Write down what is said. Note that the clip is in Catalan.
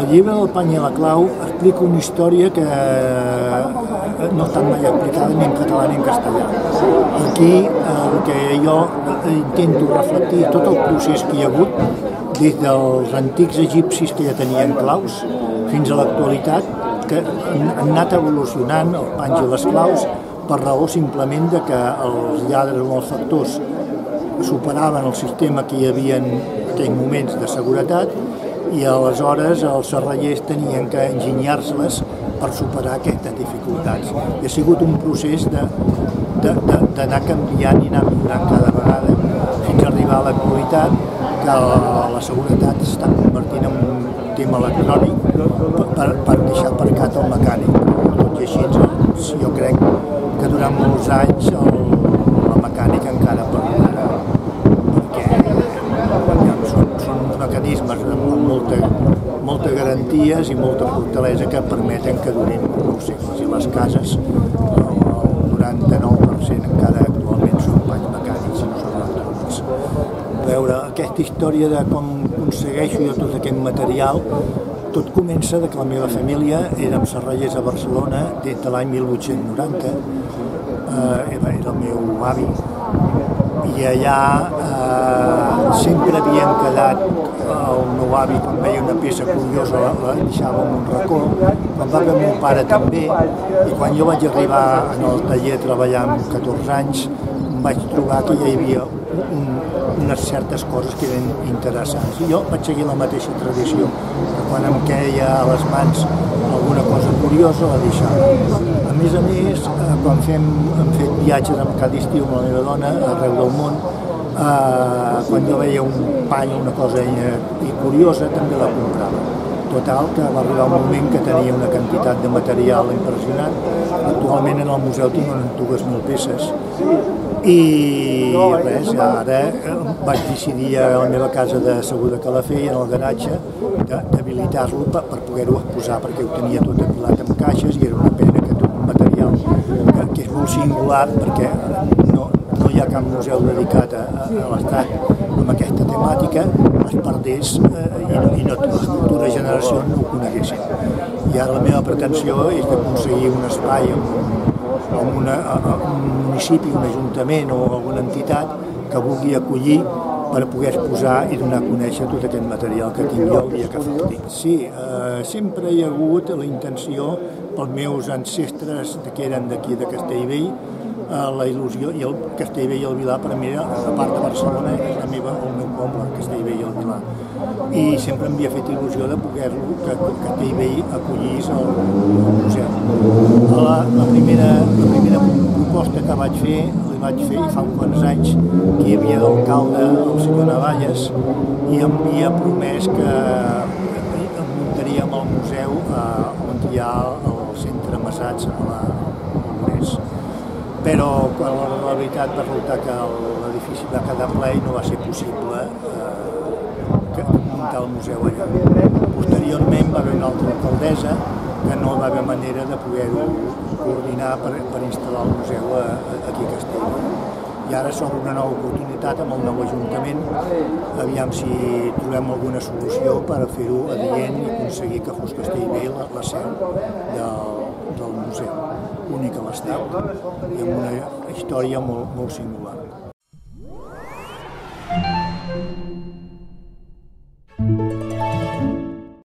El llibre del Pany i la Clau explica una història que no està mai explicada ni en català ni en castellà. Aquí el que jo intento reflectir tot el procés que hi ha hagut des dels antics egipcis que ja tenien claus fins a l'actualitat, que han anat evolucionant els panys i les claus per raó simplement de que els lladres o els factors superaven el sistema que hi havia en aquells moments de seguretat i aleshores els serrallers tenien que enginyar-se-les per superar aquestes dificultats. I ha sigut un procés d'anar canviant i anar millorant cada vegada fins a arribar a l'actualitat, que la seguretat s'està convertint en un tema electrònic per deixar aparcat el mecànic. Tot i així, jo crec que durant molts anys la mecànica encara perdurarà, perquè són uns mecanismes amb moltes garanties i molta fortalesa que permeten que durin molts segles. I les cases, el 99% encara actualment són panys mecànics i no són electrònics. Veure aquesta història de com aconsegueixo jo tot aquest material, tot comença que la meva família érem serrallers a Barcelona des de l'any 1890, era el meu avi, i allà sempre havien quedat, el meu avi quan veia una peça curiosa la deixava en un racó, quan va haver el meu pare també, i quan jo vaig arribar en el taller a treballar amb 14 anys, vaig trobar que hi havia unes certes coses que eren interessants. I jo vaig seguir la mateixa tradició, que quan em queia a les mans alguna cosa curiosa la deixava. A més, quan hem fet viatges cada estiu amb la meva dona arreu del món, quan jo veia un pany o una cosa curiosa també la comprava. Total, que va arribar un moment que tenia una quantitat de material impressionant. Actualment en el museu tinc unes 2.000 peces i res, ara vaig decidir a la meva casa de Segur de Calafell, en el garatge, d'habilitar-lo per poder-ho exposar, perquè ho tenia tot apilat en caixes i era una pena que tot un material que és molt singular, perquè no hi ha cap museu dedicat a l'Estat amb aquesta temàtica, es perdés i les futures generacions no ho coneguessin. I ara la meva pretensió és d'aconseguir un espai en un municipi, un ajuntament o alguna entitat que vulgui acollir per poder exposar i donar a conèixer tot aquest material que tinc jo el dia que falti. Sí, sempre hi ha hagut la intenció pels meus ancestres que eren d'aquí de Castellvell, la il·lusió, i el Castellvell i el Vilar per mi, a part de Barcelona, és el meu poble, Castellvell i el Vilar. I sempre m'havia fet il·lusió de poder-lo, que Castellvell acollís el museu. La primera proposta que vaig fer fa uns quants anys, que hi havia d'alcalde el senyor Navalles, i em havia promès que muntaríem el museu on hi ha el centre Massats a l'Ores. Però la veritat va resultar que l'edifici va quedar ple i no va ser possible muntar el museu allà. Posteriorment va haver una altra alcaldessa que no va haver manera de poder-ho coordinar per instal·lar el museu aquí a Castellvell. I ara s'obre una nova oportunitat amb el nou ajuntament, aviam si trobem alguna solució per fer-ho adient i aconseguir que fos Castellvell la seu del museu, únic a l'Estat, i amb una història molt singular.